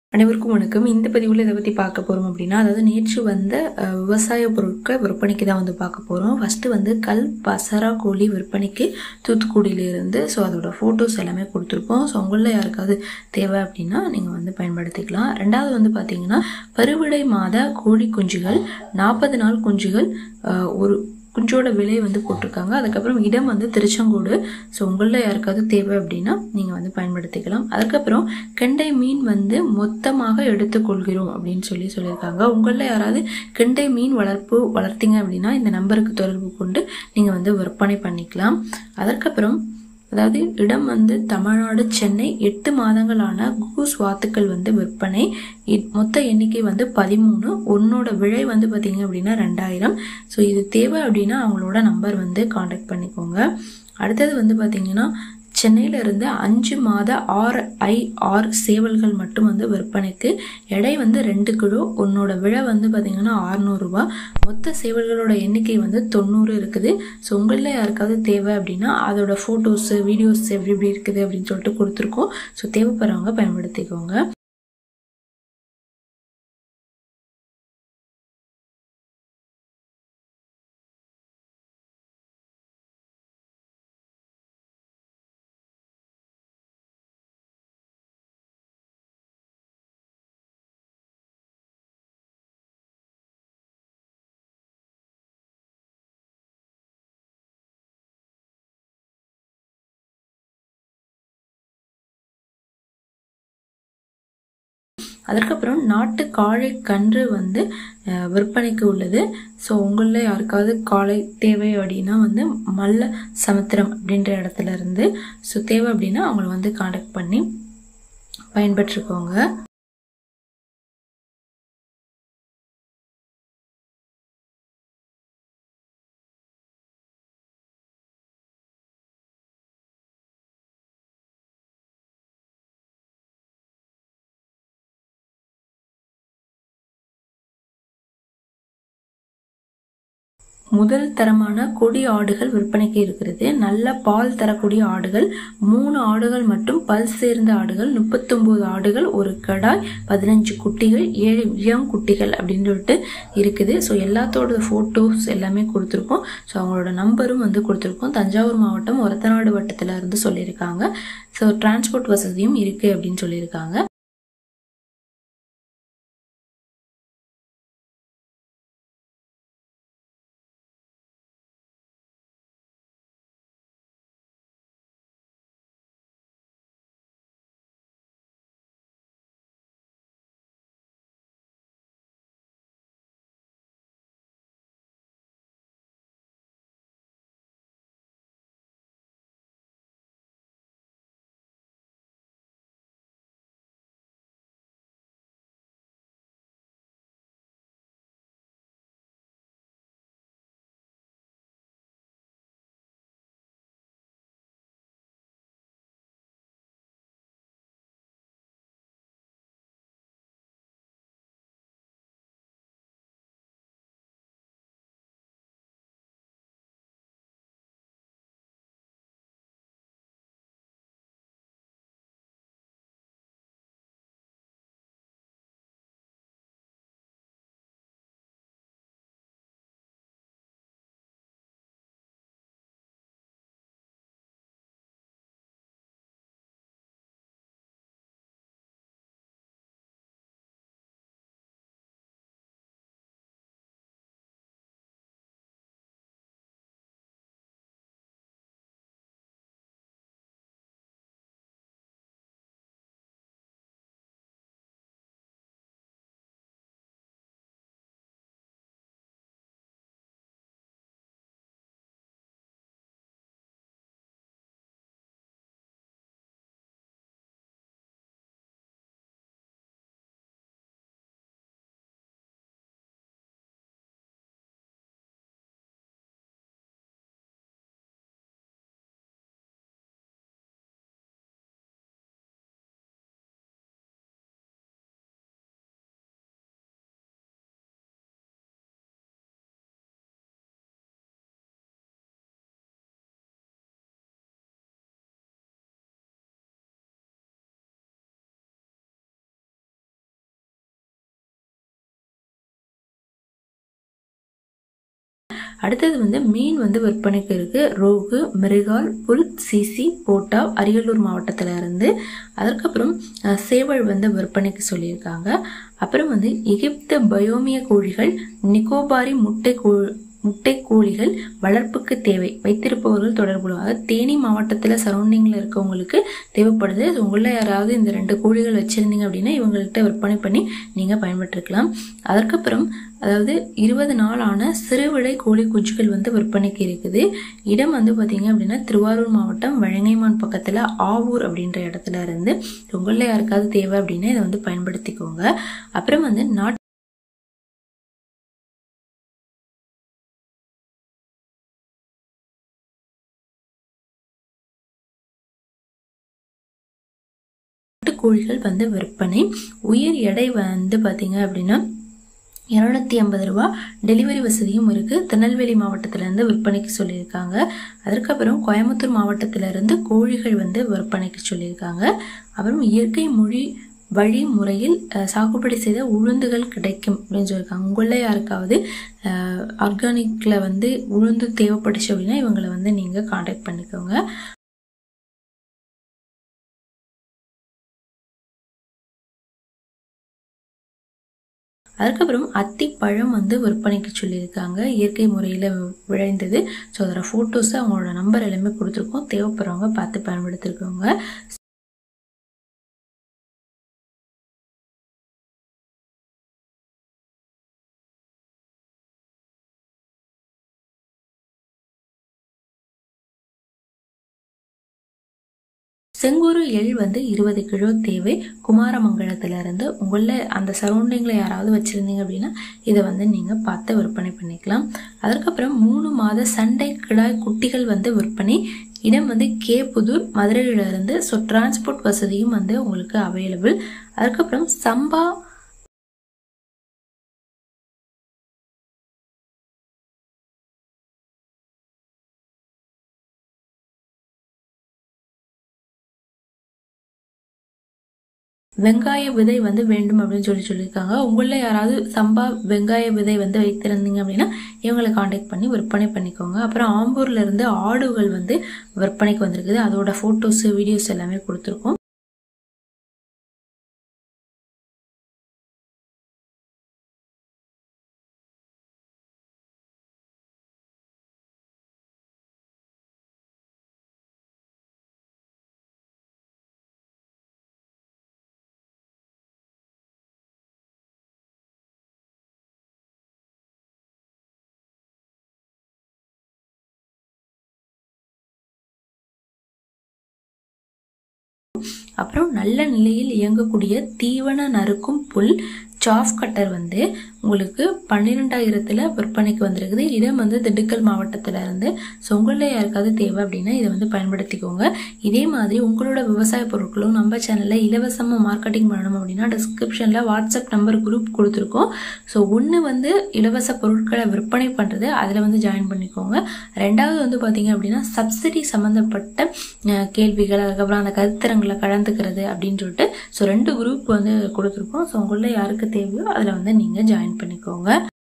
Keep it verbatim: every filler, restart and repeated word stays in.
அனைவருக்கும் வணக்கம். இந்த பதிவில் இதை பற்றி பார்க்க போகிறோம் அப்படின்னா, அதாவது நேற்று வந்த அஹ், விவசாய பொருட்கள் விற்பனைக்கு தான் வந்து பார்க்க போகிறோம். ஃபஸ்ட்டு வந்து கல் பசரா கோழி விற்பனைக்கு தூத்துக்குடியிலேருந்து. ஸோ அதோட ஃபோட்டோஸ் எல்லாமே கொடுத்துருப்போம். ஸோ உங்களில் யாருக்காவது தேவை அப்படின்னா நீங்கள் வந்து பயன்படுத்திக்கலாம். ரெண்டாவது வந்து பார்த்தீங்கன்னா, பருவடை மாத கோழி குஞ்சுகள் நாற்பது நாள் குஞ்சுகள் அஹ், ஒரு குஞ்சோட விலை வந்து போட்டிருக்காங்க. அதுக்கப்புறம் இடம் வந்து திருச்செங்கோடு. ஸோ உங்களில் யாருக்காவது தேவை அப்படின்னா நீங்கள் வந்து பயன்படுத்திக்கலாம். அதுக்கப்புறம் கெண்டை மீன் வந்து மொத்தமாக எடுத்துக்கொள்கிறோம் அப்படின்னு சொல்லி சொல்லியிருக்காங்க. உங்களில் யாராவது கெண்டை மீன் வளர்ப்பு வளர்த்தீங்க அப்படின்னா இந்த நம்பருக்கு தொடர்பு கொண்டு நீங்கள் வந்து விற்பனை பண்ணிக்கலாம். அதற்கப்புறம் அதாவது இடம் வந்து தமிழ்நாடு சென்னை எட்டு மாதங்களான கூஸ் வாத்துக்கள் வந்து விற்பனை. மொத்த எண்ணிக்கை வந்து பதிமூணு. ஒன்னோட விலை வந்து பார்த்தீங்க அப்படின்னா ரெண்டாயிரம். ஸோ இது தேவை அப்படின்னா அவங்களோட நம்பர் வந்து காண்டாக்ட் பண்ணிக்கோங்க. அடுத்தது வந்து பார்த்தீங்கன்னா சென்னையில இருந்து அஞ்சு மாத ஆர் ஐ ஆர் சேவல்கள் மட்டும் வந்து விற்பனைக்கு. எடை வந்து ரெண்டு கிலோ. உன்னோட விலை வந்து பார்த்தீங்கன்னா அறுநூறுபா. மொத்த சேவல்களோட எண்ணிக்கை வந்து தொண்ணூறு இருக்குது. ஸோ உங்களில் யாருக்காவது தேவை அப்படின்னா அதோட ஃபோட்டோஸு வீடியோஸ் எப்படி எப்படி இருக்குது அப்படின்னு சொல்லிட்டு கொடுத்துருக்கோம். ஸோ தேவைப்படுறவங்க பயன்படுத்திக்கோங்க. அதற்கப்புறம் நாட்டு காளை கன்று வந்து அஹ், விற்பனைக்கு உள்ளது. ஸோ உங்களில் யாருக்காவது காளை தேவை அப்படின்னா வந்து மல்ல சமுத்திரம் அப்படின்ற இடத்துல இருந்து ஸோ தேவை அப்படின்னா அவங்கள வந்து காண்டாக்ட் பண்ணி பயன்பெற்றுக்கோங்க. முதல் தரமான கொடி ஆடுகள் விற்பனைக்கு இருக்கிறது. நல்ல பால் தரக்கூடிய ஆடுகள் மூணு ஆடுகள் மற்றும் பல் சேர்ந்த ஆடுகள் முப்பத்தொன்பது ஆடுகள், ஒரு கடாய், பதினஞ்சு குட்டிகள், ஏழு இளம் குட்டிகள் அப்படின்னு சொல்லிட்டு இருக்குது. ஸோ எல்லாத்தோட ஃபோட்டோஸ் எல்லாமே கொடுத்துருக்கோம். ஸோ அவங்களோட நம்பரும் வந்து கொடுத்துருக்கோம். தஞ்சாவூர் மாவட்டம் ஒரத்தநாடு வட்டத்தில் இருந்து சொல்லியிருக்காங்க. ஸோ டிரான்ஸ்போர்ட் வசதியும் இருக்கு அப்படின்னு சொல்லியிருக்காங்க. அடுத்தது வந்து மீன் வந்து விற்பனைக்கு இருக்கு. ரோகு, மிருகால், புல், சிசி, போட்டா அரியலூர் மாவட்டத்துல இருந்து. அதற்கப்புறம் சேவல் வந்து விற்பனைக்கு சொல்லியிருக்காங்க. அப்புறம் வந்து எகிப்து பயோமிய கோழிகள், நிக்கோபாரி முட்டை கோ முட்டை கோழிகள் வளர்ப்புக்கு தேவை, வைத்திருப்பவர்கள் தொடர்பு. அதாவது தேனி மாவட்டத்தில் சரௌண்டிங்கில் இருக்கவங்களுக்கு தேவைப்படுது. உங்களில் யாராவது இந்த ரெண்டு கோழிகள் வச்சுருந்தீங்க அப்படின்னா இவங்கள்ட்ட விற்பனை பண்ணி நீங்கள் பயன்பெற்றிருக்கலாம். அதற்கப்புறம் அதாவது இருபது நாள் ஆன சிறுவிடை கோழி குஞ்சுகள் வந்து விற்பனைக்கு இருக்குது. இடம் வந்து பார்த்தீங்க அப்படின்னா திருவாரூர் மாவட்டம் வழங்கைமான் பக்கத்தில் ஆவூர் அப்படின்ற இடத்துல இருந்து. உங்களில் யாருக்காவது தேவை அப்படின்னா இதை வந்து பயன்படுத்திக்கோங்க. அப்புறம் வந்து நாட்டு கோழிகள் வந்து விற்பனை. உயிர் எடை வந்து பார்த்தீங்க அப்படின்னா இருநூத்தி ஐம்பது ரூபா. டெலிவரி வசதியும் இருக்கு. திருநெல்வேலி மாவட்டத்தில இருந்து விற்பனைக்கு சொல்லியிருக்காங்க. அதற்கப்புறம் கோயம்புத்தூர் மாவட்டத்தில இருந்து கோழிகள் வந்து விற்பனைக்கு சொல்லியிருக்காங்க. அப்புறம் இயற்கை மொழி வழி முறையில் சாகுபடி செய்த உளுந்துகள் கிடைக்கும் அப்படின்னு சொல்லியிருக்காங்க. உங்களில் யாருக்காவது ஆர்கானிக்ல வந்து உளுந்து தேவைப்பட்டுச்சு அப்படின்னா இவங்களை வந்து நீங்க கான்டாக்ட் பண்ணிக்கோங்க. அதுக்கப்புறம் அத்திப்பழம் வந்து விற்பனைக்கு சொல்லியிருக்காங்க. இயற்கை முறையில் விளைந்தது. ஸோ அதோட ஃபோட்டோஸை அவங்களோட நம்பர் எல்லாமே கொடுத்துருக்கோம். தேவைப்படுறவங்க பார்த்து பயன்படுத்திருக்கோங்க. செங்கூரு எள் வந்து இருபது கிலோ தேவை. குமாரமங்கலத்துல இருந்து. உங்கள அந்த சரௌண்டிங்ல யாராவது வச்சிருந்தீங்க அப்படின்னா இதை வந்து நீங்க பார்த்து விற்பனை பண்ணிக்கலாம். அதற்கப்புறம் மூணு மாத சண்டை கிடாய் குட்டிகள் வந்து விற்பனை. இடம் வந்து கே புதூர், மதுரையில இருந்து. ஸோ டிரான்ஸ்போர்ட் வசதியும் வந்து உங்களுக்கு அவைலபிள். அதுக்கப்புறம் சம்பா வெங்காய விதை வந்து வேண்டும் அப்படின்னு சொல்லி சொல்லியிருக்காங்க. உங்களில் யாராவது சம்பா வெங்காய விதை வந்து வைத்திருந்தீங்க அப்படின்னா இவங்களை காண்டாக்ட் பண்ணி விற்பனை பண்ணிக்கோங்க. அப்புறம் ஆம்பூர்ல இருந்து ஆடுகள் வந்து விற்பனைக்கு வந்திருக்குது. அதோட போட்டோஸ் வீடியோஸ் எல்லாமே கொடுத்துருக்கோம். அப்புறம் நல்ல நிலையில் இயங்கக்கூடிய தீவன நறுக்கும் புல் சாஃப் கட்டர் வந்து உங்களுக்கு பன்னிரெண்டாயிரத்துல விற்பனைக்கு வந்திருக்குது. இடம் வந்து திண்டுக்கல் மாவட்டத்துல இருந்து. ஸோ உங்களில் யாருக்காவது தேவை அப்படின்னா இதை வந்து பயன்படுத்திக்கோங்க. இதே மாதிரி உங்களோட விவசாய பொருட்களும் நம்ம சேனல்ல இலவசமாக மார்க்கெட்டிங் பண்ணணும் அப்படின்னா டிஸ்கிரிப்ஷன்ல வாட்ஸ்அப் நம்பர் குரூப் கொடுத்துருக்கோம். ஸோ ஒன்று வந்து இலவச பொருட்களை விற்பனை பண்றது, அதில் வந்து ஜாயின் பண்ணிக்கோங்க. ரெண்டாவது வந்து பார்த்தீங்க அப்படின்னா சப்சிடி சம்மந்தப்பட்ட கேள்விகள், அதுக்கப்புறம் அந்த கருத்தரங்களை கலந்துக்கிறது அப்படின்னு சொல்லிட்டு ஸோ ரெண்டு குரூப் வந்து கொடுத்துருக்கோம். ஸோ உங்களில் யாருக்கு தேவையோ அதில் வந்து நீங்கள் ஜாயின் பண்ணிக்கோங்க.